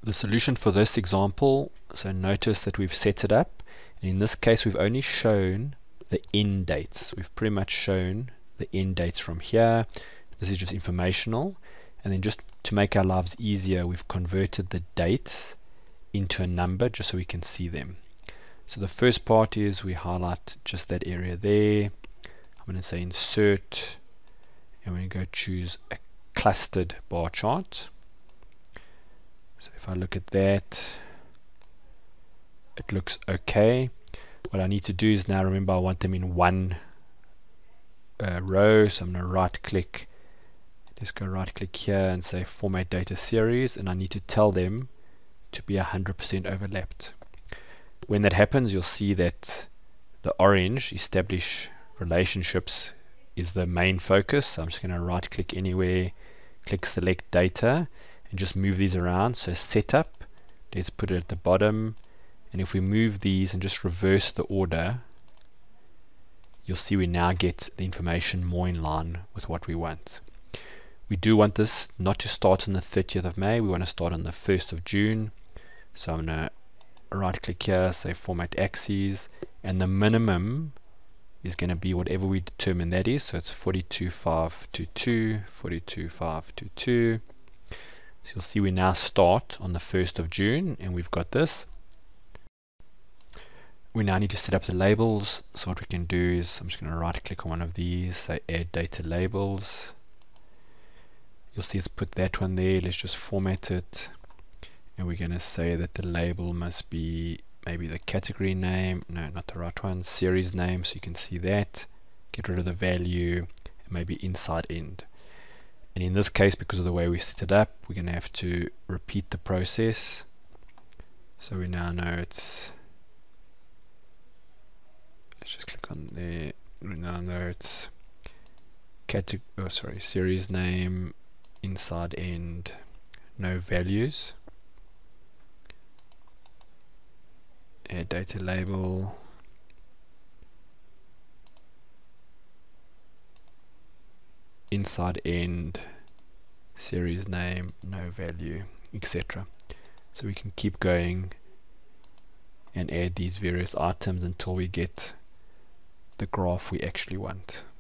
The solution for this example, so notice that we've set it up, and in this case we've only shown the end dates. We've pretty much shown the end dates from here. This is just informational, and then just to make our lives easier, we've converted the dates into a number just so we can see them. So the first part is we highlight just that area there. I'm going to say insert, and we're going to go choose a clustered bar chart. So if I look at that, it looks okay. What I need to do is now, remember, I want them in one row, so I'm going to right click, just go right click here and say format data series, and I need to tell them to be 100% overlapped. When that happens, you'll see that the orange establish relationships is the main focus. So I'm just going to right click anywhere, click select data, and just move these around. So setup, let's put it at the bottom, and if we move these and just reverse the order, you'll see we now get the information more in line with what we want. We do want this not to start on the 30th of May, we want to start on the 1st of June. So I'm going to right click here, say format axes, and the minimum is going to be whatever we determine that is. So it's 42,522, 42,522. So you'll see we now start on the 1st of June, and we've got this. We now need to set up the labels. So what we can do is, I'm just going to right click on one of these, say add data labels. You'll see it's put that one there. Let's just format it, and we're going to say that the label must be maybe the category name, no, not the right one, series name, so you can see that. Get rid of the value, and maybe inside end. And in this case, because of the way we set it up, we're going to have to repeat the process. So we now know it's, let's just click on there, we now know it's series name, inside end, no values, add data label, inside end, series name, no value, etc. So we can keep going and add these various items until we get the graph we actually want.